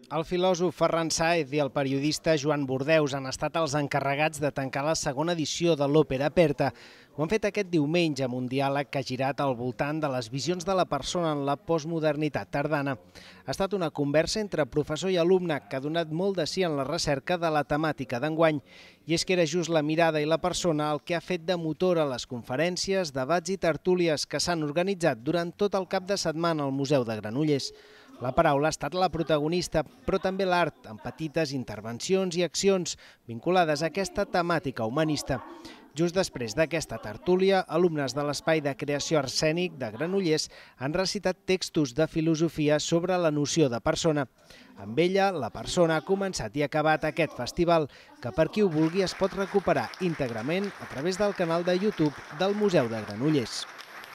El filòsof Ferran Sáez i el periodista Joan Bordeus han estat els encarregats de tancar la segona edició de l'Òpera Aperta. Ho han fet aquest diumenge amb un diàleg que ha girat al voltant de les visions de la persona en la postmodernitat tardana. Ha estat una conversa entre professor i alumne que ha donat molt de sí en la recerca de la temàtica d'enguany. I és que era just la mirada i la persona el que ha fet de motor a les conferències, debats i tertúlies que s'han organitzat durant tot el cap de setmana al Museu de Granollers. La paraula ha estat la protagonista, però també l'art, amb petites intervencions i accions vinculades a aquesta temàtica humanista. Just després d'aquesta tertúlia, alumnes de l'Espai de Creació Escènic de Granollers han recitat textos de filosofia sobre la noció de persona. Amb ella, la persona ha començat i acabat aquest festival, que per qui ho vulgui es pot recuperar íntegrament a través del canal de YouTube del Museu de Granollers.